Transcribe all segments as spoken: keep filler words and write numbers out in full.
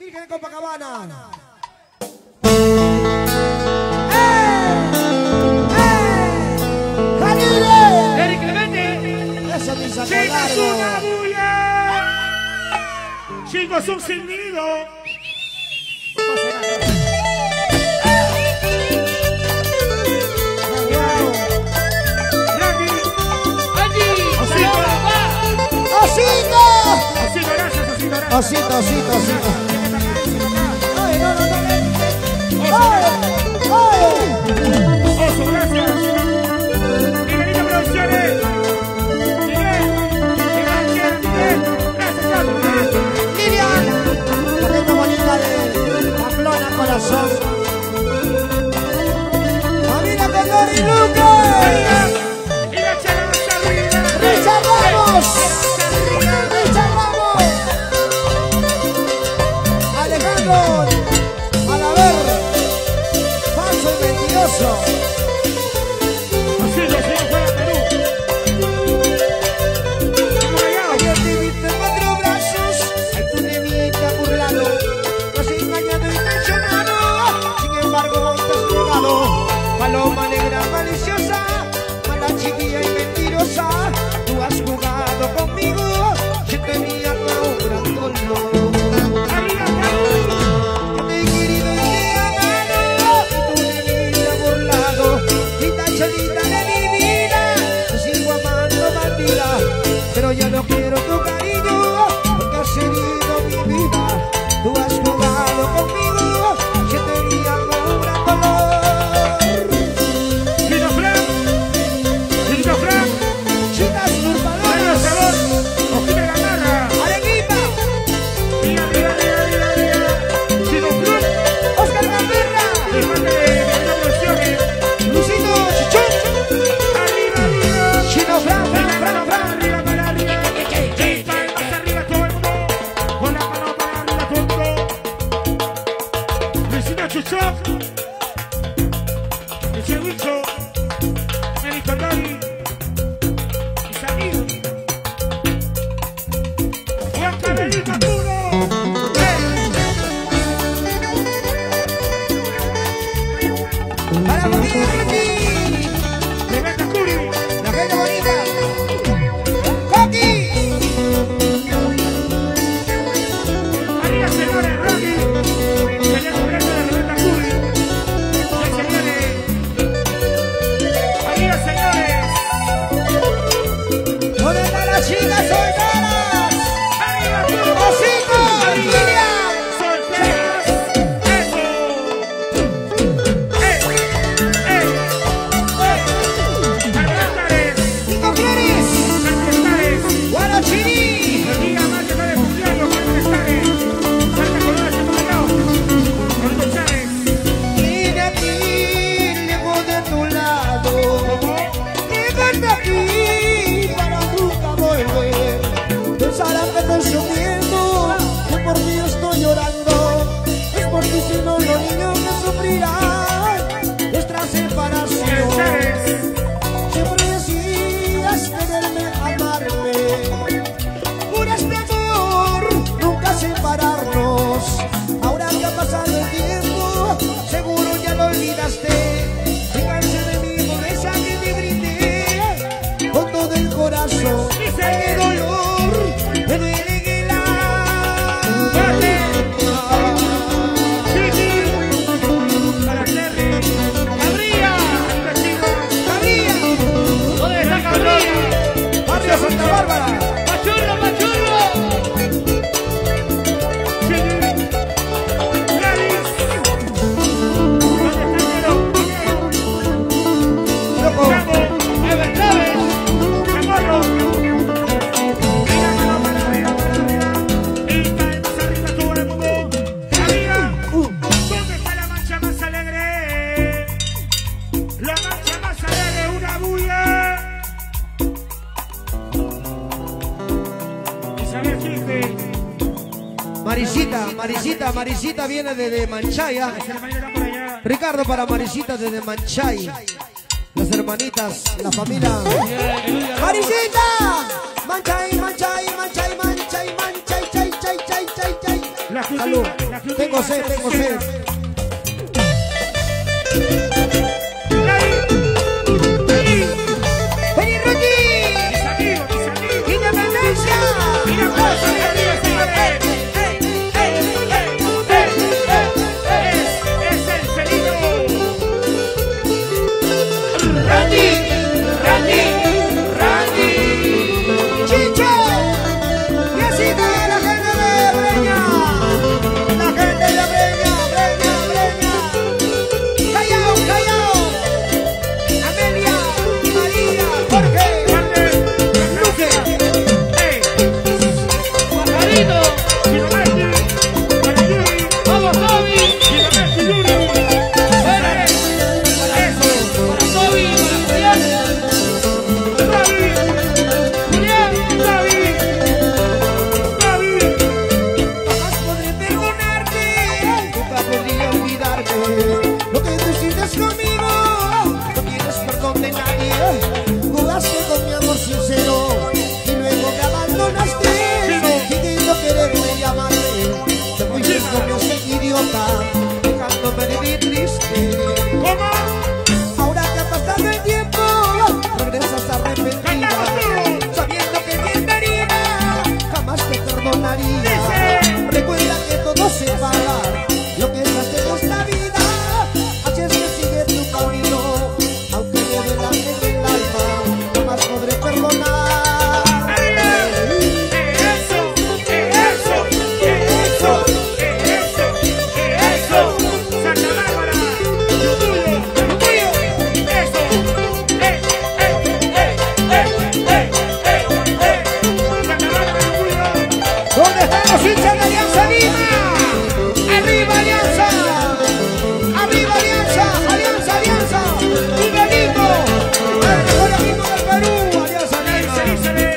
Virgen de Copacabana. Eric Clemente. Eso me hizo Chicos, largo. una bulla. Chicos, un silbido. ¡Osito! Osito, gracias, Osito, gracias. Osito, osito, osito. Ay, no, no, no. Oso, Ay, ay. Oso, gracias. Miguelito Producciones. Miguel. Miguel, Miguel, Miguel. Gracias, gracias. Lilian, la gente bonita de Pamplona, corazón. Familia Condor y Lucas. Y la chela más arriba. Richard Ramos. Richard Ramos. Alejandro Alaver. Falso y mentiroso. Osito, si no fuera Perú. Ayer te vi en cuatro brazos, al tu nevita burlado, no has engañado y traicionado, sin embargo hoy te has negado. Paloma negra maliciosa, mala chiquilla y mentirosa, tú has jugado conmigo, yo tenía ahora dolor. Yo te he querido y te he amado, y tu nevita burlado, y tan solita de mi vida, te sigo amando bandida, pero ya no quiero tu cariño, porque has herido mi vida. Tú has jugado conmigo, yo tenía un gran dolor. Chino Frank. Chino Frank. Chicas Mario usurpadoras, Sabor. Ojime Gamarra. Arequipa, Mira, mira, mira, mira, mira. Chino Frank. Oscar Gamberra, De parte de Miguelito Producciones. Luisito Chichón, Arriba, arriba. Chino Fran, Fran, Fran, Fran. Arriba, para arriba. Y palmas arriba todo el mundo. Con la mano para arriba todo el mundo. Luisito Chuchón. Ese bicho. Eric Condori. Mis amigos. Juan Carolito Puro. Para familia Ricky, Rebecca Curi. la gente bonita. Coqui, María señores, Rocky. Sería cumpleaños de Rebecca Curi. Sí, señores. María señores. ¿dónde están las chicas solteras? Arriba tú. Osito, Lilian, Solteras. Eso. Eh. Eh. Eh. Caractares. Nico Flores, Caractares. Guarachini. El día más que está de cumpleaños, Caractares. Santa Colona, Santo Mayor. Rodrigo Chávez. Vine aquí, lejos de tu lado. ¿Cómo? Quédate aquí para nunca volver. Pensarán que estoy sufriendo, que por ti estoy llorando. Es por ti si no los niños que sufrirán nuestra separación. Chávez. Siempre decías quererme, amarme. Juraste amor, nunca separarnos. Ahora que ha pasado el tiempo, seguro ya lo olvidaste. Fíjense de mi pobreza que te brindé con todo el corazón. ¡Qué dolor! Me duele que la... Chiqui. Para Terry. Cabría. Arriba, chicos. ¡Cabría! ¿Dónde está Cabría? ¡Barrio Santa Bárbara! ¡Machurro, machurro! Chiqui. Gladys. ¿Dónde está Nero? ¡Loco! Bravo. Ever Chávez. Chamorro. Mira, mano para arriba, para arriba. Y palmas arriba todo el mundo. Cabría. ¿Dónde está la mancha más alegre? La mancha más alegre, una bulla. Isabel Gilde. Marisita, Marisita, Marisita viene desde Manchaya. Ese hermanito está por allá. Ricardo para Marisita desde Manchay. Las hermanitas, la familia. ¡Marisita! Manchay, Manchay, Manchay, Manchay, Manchay, chay, chay, chay, chay, chay. Salud. Tengo sed, tengo sed. ¡Feliz Rocky! Mis amigos, mis amigos. ¡Independencia! Mira cómo sale arriba, señores. Es, es el felino. ¡Randy! ¡Randy! ¡Randy! ¡Chicho! ¡Y así está la gente de Breña! ¡La gente de Breña! ¡Breña! ¡Breña! ¡Callao! ¡Callao! ¡Amelia! ¡María! ¡Jorge! ¡Luque! ¡Pajarito! ¡Vamos, Toby! ¡Para Toby y para Julián! ¡Julián! Jamás podré perdonarte, nunca podría olvidarte lo que tú hiciste conmigo. No tienes perdón de nadie. Jugaste con mi amor sincero y luego me abandonaste. Fingiendo quererme y amarme, te fuiste como ese idiota, dejándome vivir triste. ¿Cómo? Ahora que ha pasado el tiempo, regresas arrepentida, sabiendo que quien te haría jamás te perdonaría. Recuerda que todo se paga, lo que es hacer esta vida. Así es que sigue tu camino, aunque me duela en el alma, jamás podré perdonar. ¿Dónde están los hinchas de Alianza Lima? ¡Arriba Alianza! ¡Arriba Alianza! ¡Alianza, Alianza! ¡Un granito! ¡El mejor equipo del Perú! ¡Alianza Lima!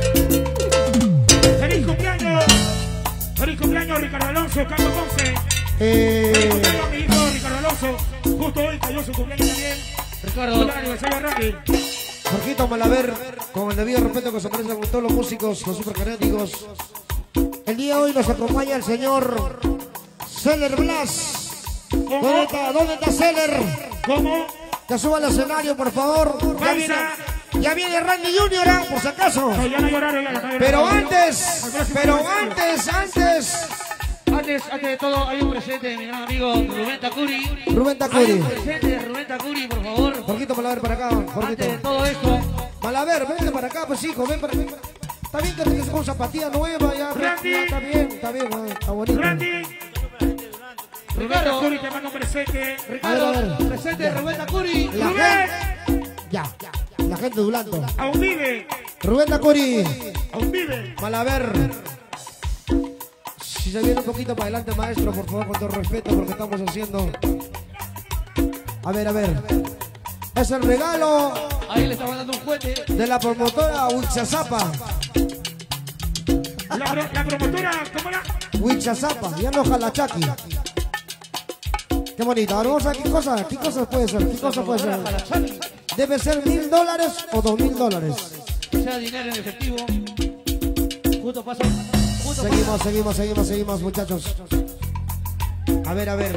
¡Feliz cumpleaños! ¡Feliz cumpleaños, Ricardo Alonso, Carlos Ponce! Eh, ¡Feliz cumpleaños, mi hijo Ricardo Alonso! Justo hoy cayó su cumpleaños también. Ricardo. Feliz aniversario, Randy. Jorgito Malaver, con el debido respeto que se merece con todos los músicos, los supercanéticos. El día de hoy nos acompaña el señor Celer Blas. ¿Dónde está? ¿Dónde está Celer? ¿Cómo? Que suba al escenario, por favor. Ya viene, ya viene Randy Junior, ¿eh? Por si acaso. No, ya no lloraron, ya no lloraron. Pero antes, pero antes, antes. Antes, antes de todo, hay un presente de mi gran amigo Rubén Tacuri. Rubén Hay Tacuri. un presente de Rubén Tacuri, por favor. Jorgito Malaver para acá, Jorgito. Antes de todo esto, Malaver, vente para acá, pues hijo, ven para acá. Está bien que te con zapatilla nueva, ya, Randy. ya, está bien, está bien, ah, está bonito. Randy. Rubén Ricardo, Tacuri te manda un presente. Ricardo, A ver, a ver. presente de Rubén Tacuri. La Rubén. gente, ya, la gente de Dulanto. Aún vive. Rubén Tacuri, Aún vive. Malaver. Si se viene un poquito para adelante, maestro, por favor, con todo respeto por lo que estamos haciendo. A ver, a ver. Es el regalo Ahí le está mandando un juguete. de la promotora Huichazapa. La, pro- la promotora, ¿cómo era? Huichazapa, ya no Jalachaki. Qué bonito. Ahora vamos a ver qué cosa, qué cosas puede ser, qué cosa puede ser. Jalachaki. Debe ser mil dólares o dos mil dólares. Sea dinero en efectivo. Justo pasa. Justo Seguimos, seguimos, seguimos, seguimos, muchachos. A ver, a ver.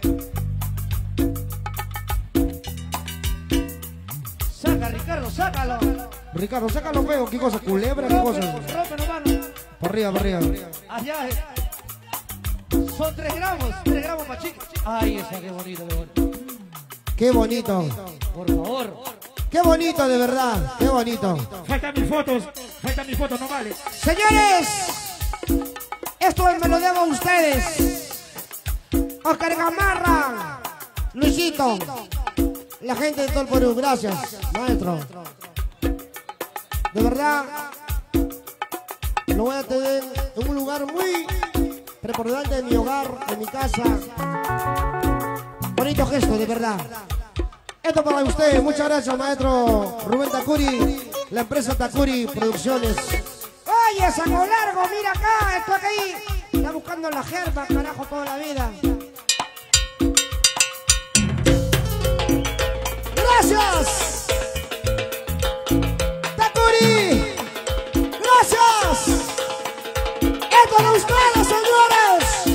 Saca, Ricardo, sácalo. Ricardo, sácalo feo. ¿Qué cosa? ¿Culebra? ¿Qué cosa? Rómpelo, mano. Por arriba, por arriba. Allá. eh. Son tres gramos. Tres gramos más chico. Ay, esa, qué bonito, qué bonito. Qué bonito. Por favor. Qué bonito, de verdad. Qué bonito. Faltan mis fotos. Faltan mis fotos, no vale. Señores, esto me lo debo a ustedes. Oscar Gamarra, Luisito, la gente de todo el Perú. Gracias, maestro. De verdad, lo voy a tener en un lugar muy preponderante de mi hogar, de mi casa. Bonito gesto, de verdad. Esto para usted. Muchas gracias, maestro Rubén Tacuri, la empresa Tacuri Producciones. Oye, Sango Largo, mira acá, esto aquí. Está buscando la jerba, carajo, toda la vida. ¡Gracias! ¡Tacuri! ¡Gracias! ¡Esto de ustedes, señores!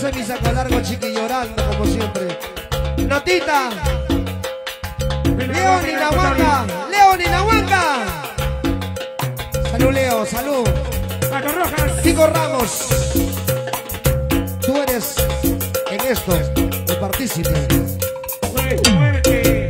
Ese es mi saco largo, chiqui, llorando como siempre. Notita. León y la huanca. León y la huanca. Salud, Leo, salud. Pato Rojas. Kiko Ramos. Tú eres en esto el partícipe. Muévete, muévete.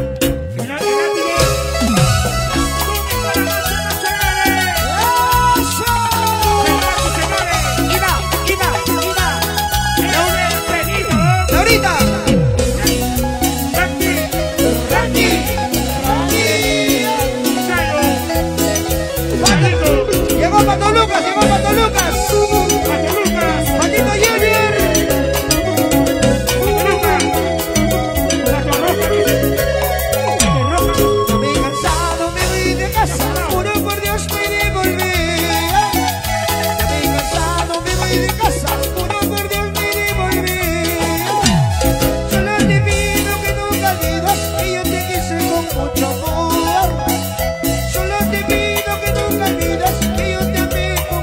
Pato Lucas, llegó Pato Lucas. Pato Lucas. Patito Junior. Pato Lucas. Pato Rojas. Pato Rojas. Me he cansado, me voy de casa. Juro por Dios me devolví. Ya me he cansado, me voy de casa. Juro por Dios me devolví. Solo te pido que nunca olvides que yo te quise con mucho amor. Solo te pido que nunca olvides que yo te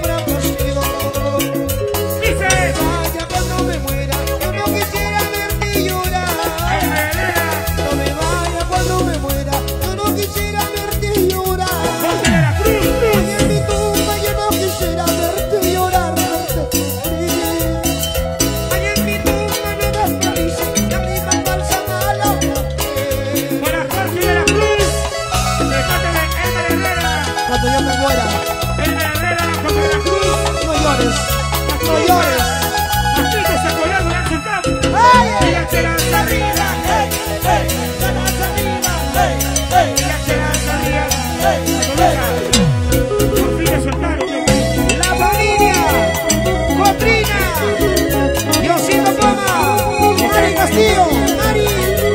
cuando yo me muera. No llores, no llores. ¡Ay, ay! Ella se lanza arriba, ¡Ey, ey! ¡Se lanza arriba! ¡Ey, ey! ella se lanza arriba. ¡Ey, ey! Por fin le soltaron. ¡La familia! ¡Cotrina! ¡Diosito Poma! ¡Mari Castillo! ¡Mari!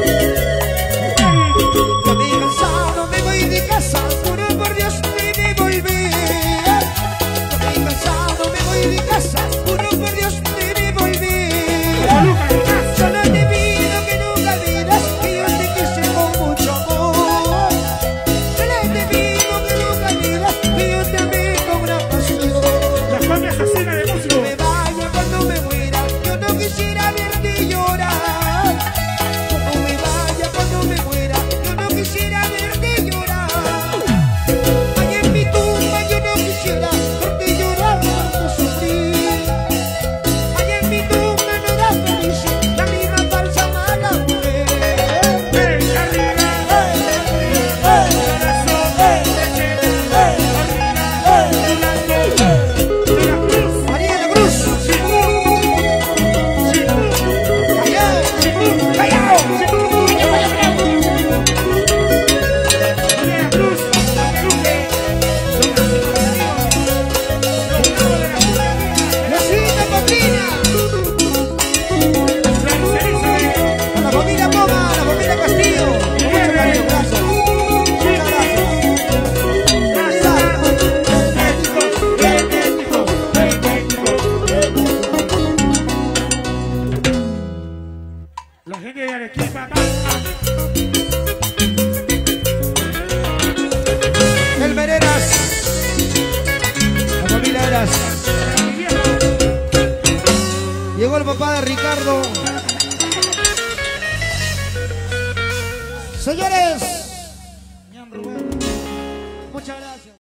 Ya me he cansado, me voy de casa. Juro por Dios me devolví. Ya me he cansado, me voy de casa. Juro por Dios me devolví. Solo te pido que nunca olvides que yo te quise con mucho amor. Solo te pido que nunca olvides que yo te amé con gran pasión. La familia asesina de músico. Me vaya cuando me muera, yo no quisiera verte llorar. Cuando me vaya, cuando me muera, yo no quisiera verte llorar. Ahí en mi tumba yo no quisiera verte llorar, verte sufrir. Ahí en mi tumba no da feliz la misma falsa mala mujer. ¡Ey, arriba! ¡Ey, ¡Corazón! ey, María de la Cruz! ¡Callao! ¡Callao! ¡Rosita Cotrina! A la familia Poma, a la familia Castillo. Mucho cariño, gracias. Muchas La gente de Arequipa, El Vereras. La familia Veras. Llegó el papá de Ricardo. Señores,